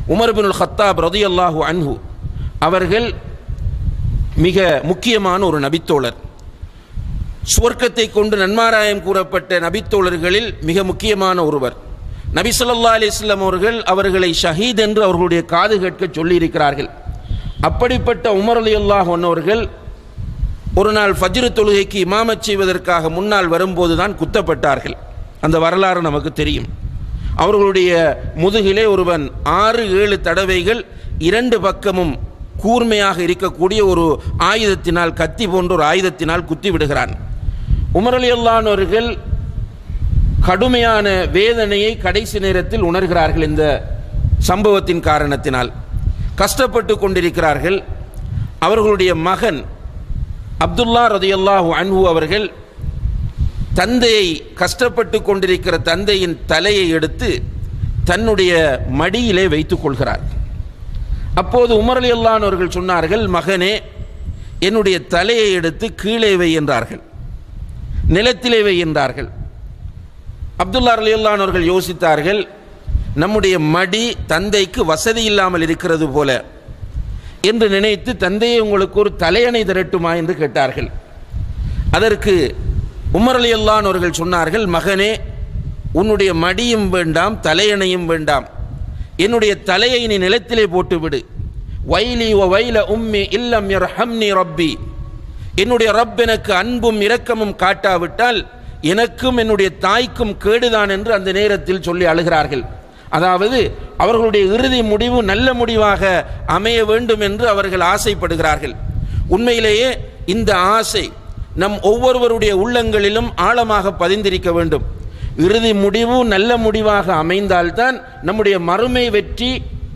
Umar இப்னுல் கத்தாப் ரலியல்லாஹு அன்ஹு அவர்கள் மிக முக்கியமான ஒரு நபித்தோழர். சுவர்க்கத்தை கொண்டு நன்மாராயம் கூறப்பட்ட நபித்தோழர்களில் மிக முக்கியமான ஒருவர். நபி ஸல்லல்லாஹு அலைஹி வஸல்லம் அவர்களை ஷஹீத் என்று அவர்களுடைய காது கேட்க சொல்லியிருக்கிறார்கள். அப்படிப்பட்ட உமர் ரலியல்லாஹு அன்ஹு அவர்கள் ஒரு நாள் ஃபஜ்ர் தொழுகைக்கு இமாமத் செய்வதற்காக முன்னால் வரும்போது தான் குத்தப்பட்டார்கள். அந்த வரலாறு நமக்கு தெரியும். அவர்களுடைய முதுகிலே ஒருவன் 6-7 தடவைகள் 2 பக்கமும் கூர்மையாக இருக்கக்கூடிய ஒரு ஆயுதத்தினால், கத்தி போன்ற ஒரு ஆயுதத்தினால் குத்தி விடுகிறான். உமர் ரலியல்லாஹு அன்ஹு அவர்கள் கடுமையான வேதனையை கடைசி நேரத்தில் உணர்கிறார்கள். இந்த சம்பவத்தின் காரணத்தினால் கஷ்டப்பட்டு கொண்டிருக்கிறார்கள். அவர்களுடைய மகன் அப்துல்லா ரலியல்லாஹு அன்ஹு அவர்கள் தந்தையை, கஷ்டப்பட்டு கொண்டிருக்கிற தந்தையின் தலையை எடுத்து தன்னுடைய மடியிலே வைத்துக் கொள்கிறார். அப்போது உமர் ரலியல்லாஹு அன்ஹு அவர்கள் சொன்னார்கள், மகனே, என்னுடைய தலையை எடுத்து கீழே வை என்றார்கள், நிலத்திலே வை என்றார்கள். அப்துல்லா ரலியல்லாஹு அன்ஹு அவர்கள் யோசித்தார்கள், நம்முடைய மடி தந்தைக்கு வசதி இல்லாமல் இருக்கிறது போல என்று நினைத்து, தந்தையை உங்களுக்கு ஒரு தலையணை திரட்டுமா என்று கேட்டார்கள். அதற்கு உமர் ரலியல்லாஹு அன்ஹு அவர்கள் சொன்னார்கள், மகனே, உன்னுடைய மடியும் வேண்டாம், தலையணையும் வேண்டாம், என்னுடைய தலையை நீ நிலத்திலே போட்டுவிடு. வைலி வ வைல உம்மி இல்லம் யர்ஹம்னி ரப்பி, என்னுடைய ரப் எனக்கு அன்பும் இரக்கமும் காட்டாவிட்டால் எனக்கும் என்னுடைய தாய்க்கும் கேடுதான் என்று அந்த நேரத்தில் சொல்லி அழுகிறார்கள். அதாவது அவர்களுடைய இறுதி முடிவு நல்ல முடிவாக அமைய வேண்டும் என்று அவர்கள் ஆசைப்படுகிறார்கள். உண்மையிலேயே இந்த ஆசை நம் ஒவ்வொருவருடைய உள்ளங்களிலும் ஆழமாக பதிந்திருக்க வேண்டும். இறுதி முடிவு நல்ல முடிவாக அமைந்தால்தான் நம்முடைய மறுமை வெற்றி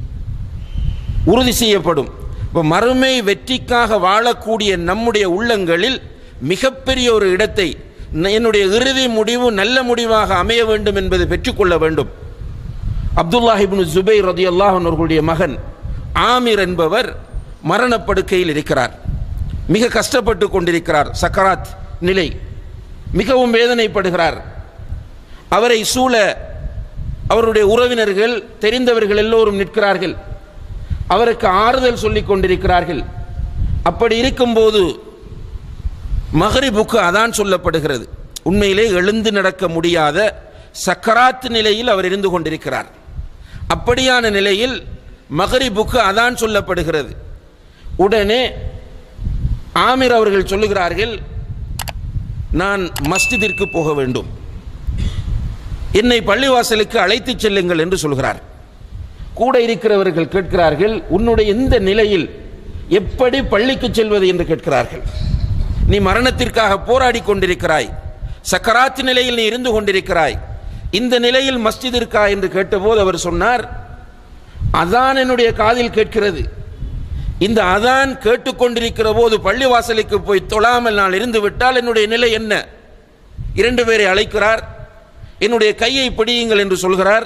உறுதி செய்யப்படும். இப்போ மறுமை வெற்றிக்காக வாழக்கூடிய நம்முடைய உள்ளங்களில் மிகப்பெரிய ஒரு இடத்தை, என்னுடைய இறுதி முடிவு நல்ல முடிவாக அமைய வேண்டும் என்பதை பெற்றுக்கொள்ள வேண்டும். அப்துல்லாஹ் இப்னு ஜுபைர் ரலியல்லாஹு அன்ஹு அவர்களுடைய மகன் ஆமிர் என்பவர் மரணப்படுக்கையில் இருக்கிறார். மிக கஷ்டப்பட்டு கொண்டிருக்கிறார். சக்கராத் நிலை, மிகவும் வேதனைப்படுகிறார். அவரை சூழ அவருடைய உறவினர்கள், தெரிந்தவர்கள் எல்லோரும் நிற்கிறார்கள். அவருக்கு ஆறுதல் சொல்லிக் கொண்டிருக்கிறார்கள். அப்படி இருக்கும்போது மக்ரிபுக்கு அதான் சொல்லப்படுகிறது. உண்மையிலே எழுந்து நடக்க முடியாத சக்கராத் நிலையில் அவர் இருந்து கொண்டிருக்கிறார். அப்படியான நிலையில் மக்ரிபுக்கு அதான் சொல்லப்படுகிறது. உடனே ஆமிர் அவர்கள் சொல்லுகிறார்கள், நான் மஸ்ஜிதிற்கு போக வேண்டும், என்னை பள்ளிவாசலுக்கு அழைத்து செல்லுங்கள் என்று சொல்கிறார். கூட இருக்கிறவர்கள் கேட்கிறார்கள், உன்னுடைய இந்த நிலையில் எப்படி பள்ளிக்கு செல்வது என்று கேட்கிறார்கள். நீ மரணத்திற்காக போராடி கொண்டிருக்கிறாய், சக்கராத் நிலையில் நீ இருந்து கொண்டிருக்கிறாய், இந்த நிலையில் மஸ்ஜிதிற்கா என்று கேட்டபோது அவர் சொன்னார், அதான் என்னுடைய காதில் கேட்கிறது, இந்த அதான் கேட்டுக்கொண்டிருக்கிற போது பள்ளிவாசலுக்கு போய் தொழாமல் நான் இருந்து விட்டால் என்னுடைய நிலை என்ன? 2 பேரை அழைக்கிறார். என்னுடைய கையை பிடியுங்கள் என்று சொல்கிறார்.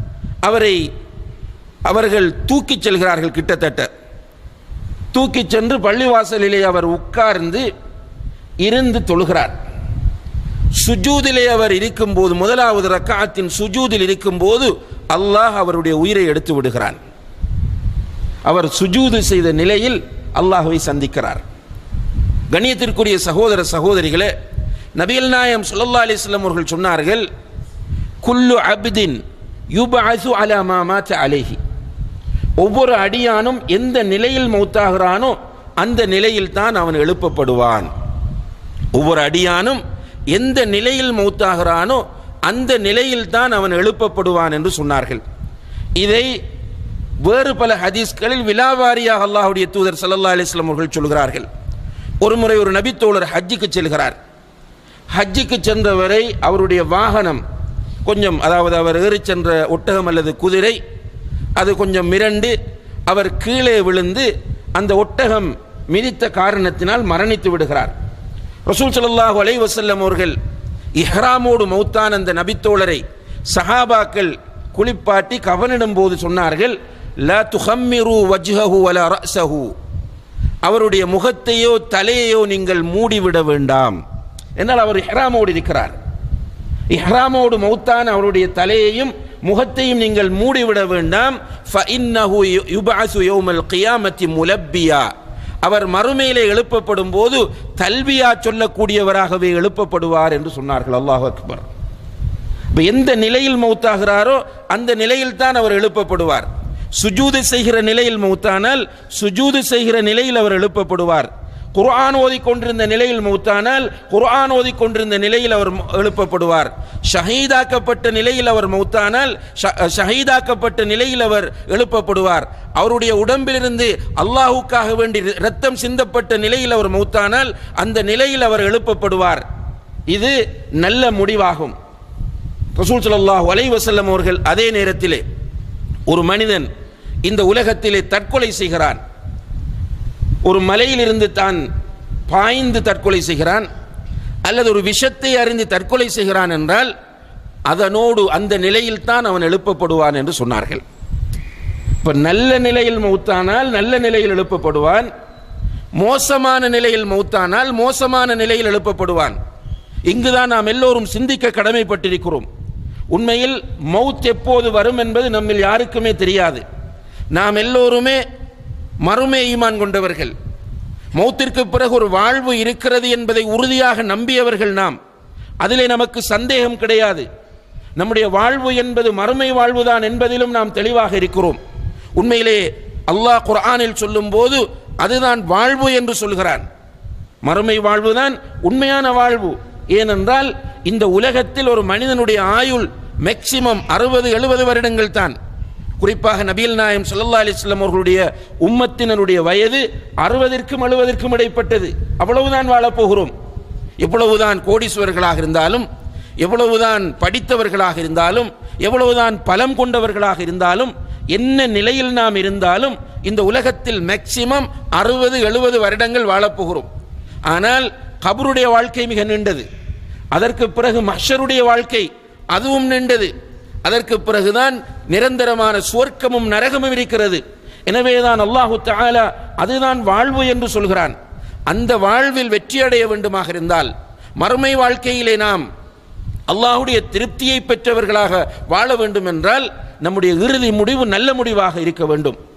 அவர்கள் தூக்கிச் செல்கிறார்கள். கிட்டத்தட்ட தூக்கிச் சென்று பள்ளிவாசலிலே அவர் உட்கார்ந்து இருந்து தொழுகிறார். சுஜூதிலே அவர் இருக்கும்போது, முதலாவது ரக்காத்தின் சுஜூதில் இருக்கும்போது அல்லாஹ் அவருடைய உயிரை எடுத்து விடுகிறான். அவர் சுஜூது செய்த நிலையில் அல்லாஹ்வை சந்திக்கிறார். கண்ணியத்திற்குரிய சகோதர சகோதரிகளே, நபிகள் நாயகம் ஸல்லல்லாஹு அலைஹி வஸல்லம் அவர்கள் சொன்னார்கள், குல்லு அப்தின் யுபஅஸு அலா மா மாத அலைஹி, ஒவ்வொரு அடியானும் எந்த நிலையில் மௌத்தாகிறானோ அந்த நிலையில் தான் அவன் எழுப்பப்படுவான். ஒவ்வொரு அடியானும் எந்த நிலையில் மௌத்தாகிறானோ அந்த நிலையில் தான் அவன் எழுப்பப்படுவான் என்று சொன்னார்கள். இதை வேறு பல ஹதீஸ்களில் விலாவாரியாக அல்லாஹ்வுடைய தூதர் ஸல்லல்லாஹு அலைஹி வஸல்லம் அவர்கள் சொல்கிறார்கள். ஒரு முறை ஒரு நபித்தோழர் ஹஜ்ஜுக்கு செல்கிறார். ஹஜ்ஜுக்கு சென்றவரை அவருடைய வாகனம் கொஞ்சம், அதாவது அவர் ஏறி சென்ற ஒட்டகம் அல்லது குதிரை, அது கொஞ்சம் மிரண்டு அவர் கீழே விழுந்து அந்த ஒட்டகம் மிதித்த காரணத்தினால் மரணித்து விடுகிறார். ரசூல் ஸல்லல்லாஹு அலைஹி வஸல்லம் அவர்கள் இஹ்ராமோடு மௌத்தான அந்த நபித்தோழரை சஹாபாக்கள் குளிப்பாட்டி கவனிடும் போது சொன்னார்கள், லா துஹம்மிரு வஜ்ஹஹு வலா ரஅஸஹு, அவருடைய முகத்தையோ தலையையோ நீங்கள் மூடிவிட வேண்டாம். என்னால் அவர் இஹ்ராமோடு இருக்கிறார். இஹ்ராமோடு மௌத்தான அவருடைய தலையையும் முகத்தையும் நீங்கள் மூடிவிட வேண்டாம். ஃபஇன்னஹு யுபஅஸு யௌமல் கியாமத்தி முலப்பியா, அவர் மறுமையிலே எழுப்பப்படும் போது தல்பியா சொல்லக்கூடியவராகவே எழுப்பப்படுவார் என்று சொன்னார்கள். அல்லாஹு அக்பர். எந்த நிலையில் மௌத்தாகிறாரோ அந்த நிலையில் தான் அவர் எழுப்பப்படுவார். சுஜூது செய்கிற நிலையில் மௌத்தானால் சுஜூது செய்கிற நிலையில் அவர் எழுப்பப்படுவார். குர்ஆன் ஓதிக்கொண்டிருந்த நிலையில் மௌத்தானால் குர்ஆன் ஓதிக்கொண்டிருந்த நிலையில் அவர் எழுப்பப்படுவார். ஷஹீதாக்கப்பட்ட நிலையில் அவர் மௌத்தானால் ஷஹீதாக்கப்பட்ட நிலையில் அவர் எழுப்பப்படுவார். அவருடைய உடம்பிலிருந்து அல்லாஹுக்காக வேண்டி இரத்தம் சிந்தப்பட்ட நிலையில் அவர் மௌத்தானால் அந்த நிலையில் அவர் எழுப்பப்படுவார். இது நல்ல முடிவாகும். ரசூல் ஸல்லல்லாஹு அலைஹி வஸல்லம் அவர்கள் அதே நேரத்திலே ஒரு மனிதன் இந்த உலகத்திலே தற்கொலை செய்கிறான், ஒரு மலையிலிருந்து தான் பாய்ந்து தற்கொலை செய்கிறான் அல்லது ஒரு விஷத்தை அறிந்து தற்கொலை செய்கிறான் என்றால் அதனோடு அந்த நிலையில் தான் அவன் எழுப்பப்படுவான் என்று சொன்னார்கள். இப்ப நல்ல நிலையில் மௌத்தானால் நல்ல நிலையில் எழுப்பப்படுவான், மோசமான நிலையில் மௌத்தானால் மோசமான நிலையில் எழுப்பப்படுவான். இங்குதான் நாம் எல்லோரும் சிந்திக்க கடமைப்பட்டிருக்கிறோம். உண்மையில் மௌத் எப்போது வரும் என்பது நம்மில் யாருக்குமே தெரியாது. நாம் எல்லோருமே மறுமை ஈமான் கொண்டவர்கள். மௌத்திற்கு பிறகு ஒரு வாழ்வு இருக்கிறது என்பதை உறுதியாக நம்பியவர்கள் நாம். அதிலே நமக்கு சந்தேகம் கிடையாது. நம்முடைய வாழ்வு என்பது மறுமை வாழ்வுதான் என்பதிலும் நாம் தெளிவாக இருக்கிறோம். உண்மையிலே அல்லாஹ் குர்ஆனில் சொல்லும் போது அதுதான் வாழ்வு என்று சொல்கிறான். மறுமை வாழ்வுதான் உண்மையான வாழ்வு. ஏனென்றால் இந்த உலகத்தில் ஒரு மனிதனுடைய ஆயுள் மேக்சிமம் 60-70 வருடங்கள் தான். குறிப்பாக நபிகள் நாயகம் ஸல்லல்லாஹு அலைஹி வஸல்லம் அவர்களுடைய உம்மத்தினருடைய வயது 60க்கும் 70க்கும் இடைப்பட்டது. அவ்வளவுதான் வாழப்போகிறோம். எவ்வளவுதான் கோடீஸ்வரர்களாக இருந்தாலும், எவ்வளவுதான் படித்தவர்களாக இருந்தாலும், எவ்வளவுதான் பலம் கொண்டவர்களாக இருந்தாலும், என்ன நிலையில் நாம் இருந்தாலும் இந்த உலகத்தில் மேக்சிமம் 60-70 வருடங்கள் வாழப்போகிறோம். ஆனால் கபருடைய வாழ்க்கை மிக நீண்டது. அதற்கு பிறகு மஹ்ஷருடைய வாழ்க்கை அதுவும் நீண்டது. அதற்கு பிறகுதான் நிரந்தரமான சுவர்க்கமும் நரகமும் இருக்கிறது. எனவேதான் அல்லாஹு தஆலா அதுதான் வாழ்வு என்று சொல்கிறான். அந்த வாழ்வில் வெற்றி அடைய வேண்டுமாக இருந்தால், மறுமை வாழ்க்கையிலே நாம் அல்லாஹ்வுடைய திருப்தியை பெற்றவர்களாக வாழ வேண்டும் என்றால் நம்முடைய இறுதி முடிவு நல்ல முடிவாக இருக்க வேண்டும்.